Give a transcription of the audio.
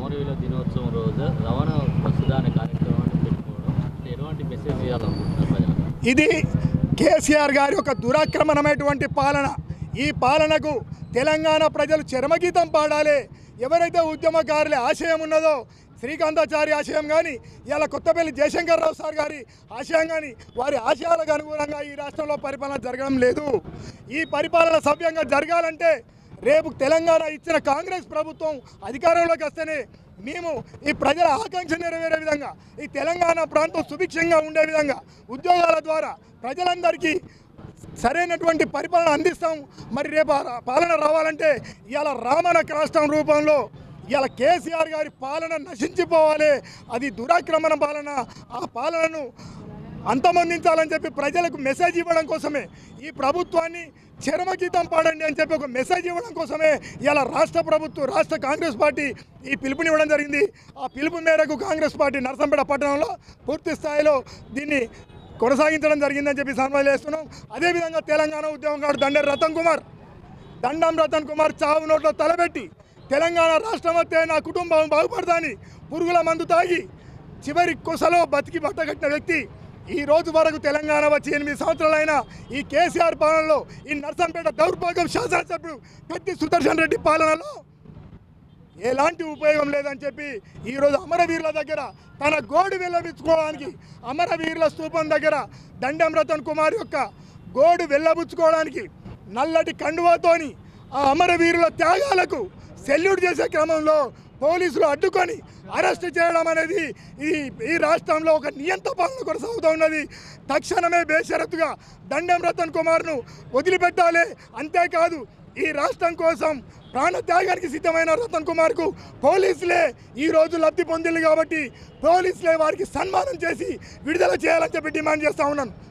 అమరవీరుల దినోత్సవం రోజు రవాణా బస్సు అనే కార్యక్రమాన్ని పెట్టుకోవడం ఎటువంటి మెసేజ్ ఇవ్వాలనుకుంటున్నారు ప్రజలకు? ఇది కేసీఆర్ గారి ఒక దురాక్రమణమైనటువంటి పాలన. ఈ పాలనకు తెలంగాణ ప్రజలు చరమగీతం పాడాలి. ఎవరైతే ఉద్యమకారుల ఆశయం ఉన్నదో శ్రీకాంతాచారి ఆశయం కానీ ఇలా కొత్తపల్లి జయశంకర్రావు సార్ గారి ఆశయం కానీ వారి ఆశయాలకు అనుగుణంగా ఈ రాష్ట్రంలో పరిపాలన జరగడం లేదు. ఈ పరిపాలన సవ్యంగా జరగాలంటే రేపు తెలంగాణ ఇచ్చిన కాంగ్రెస్ ప్రభుత్వం అధికారంలోకి వస్తేనే మేము ఈ ప్రజల ఆకాంక్ష నెరవేరే విధంగా ఈ తెలంగాణ ప్రాంతం సుభిక్షంగా ఉండే విధంగా ఉద్యోగాల ద్వారా ప్రజలందరికీ సరైనటువంటి పరిపాలన అందిస్తాం. మరి రేపు పాలన రావాలంటే ఇవాళ రామణ రాష్ట్రం రూపంలో ఇవాళ కేసీఆర్ గారి పాలన నశించిపోవాలి. అది దురాక్రమణ పాలన. ఆ పాలనను అంతమొందించాలని చెప్పి ప్రజలకు మెసేజ్ ఇవ్వడం కోసమే ఈ ప్రభుత్వాన్ని చరమగీతం పాడండి అని చెప్పి ఒక మెసేజ్ ఇవ్వడం కోసమే ఇలా రాష్ట్ర ప్రభుత్వం రాష్ట్ర కాంగ్రెస్ పార్టీ ఈ పిలుపునివ్వడం జరిగింది. ఆ పిలుపు మేరకు కాంగ్రెస్ పార్టీ నరసంపేట పట్టణంలో పూర్తి స్థాయిలో దీన్ని కొనసాగించడం జరిగిందని చెప్పి సన్మానం చేస్తున్నాం. అదేవిధంగా తెలంగాణ ఉద్యమకారుడు దండం రతన్ కుమార్ చావు నోట్లో తలబెట్టి తెలంగాణ రాష్ట్రం వస్తే నా కుటుంబం బాగుపడతాని పురుగుల మందు తాగి చివరి కొసలో బతికి బట్టగట్టిన వ్యక్తి ఈ రోజు వరకు తెలంగాణ వచ్చి 8 సంవత్సరాలైన ఈ కేసీఆర్ పాలనలో ఈ నర్సంపేట దౌర్భాగ్యం శాసనసభ్యుడు కత్తి సుదర్శన్ రెడ్డి పాలనలో ఎలాంటి ఉపయోగం లేదని చెప్పి ఈరోజు అమరవీరుల దగ్గర తన గోడు వెళ్ళబుచ్చుకోవడానికి అమరవీరుల స్తూపం దగ్గర దండం రతన్ కుమార్ యొక్క గోడు వెళ్ళబుచ్చుకోవడానికి నల్లటి కండువాతోని ఆ అమరవీరుల త్యాగాలకు సెల్యూట్ చేసే క్రమంలో పోలీసులు అడ్డుకొని అరెస్ట్ చేయడం అనేది ఈ రాష్ట్రంలో ఒక నియంత పాలన కొనసాగుతూ ఉన్నది. తక్షణమే బేషరతుగా దండం రతన్ కుమార్ను వదిలిపెట్టాలి. అంతేకాదు ఈ రాష్ట్రం కోసం ప్రాణత్యాగానికి సిద్ధమైన రతన్ కుమార్కు పోలీసులే ఈరోజు లబ్ధి పొందింది కాబట్టి పోలీసులే వారికి సన్మానం చేసి విడుదల చేయాలని చెప్పి డిమాండ్ చేస్తూ ఉన్నాను.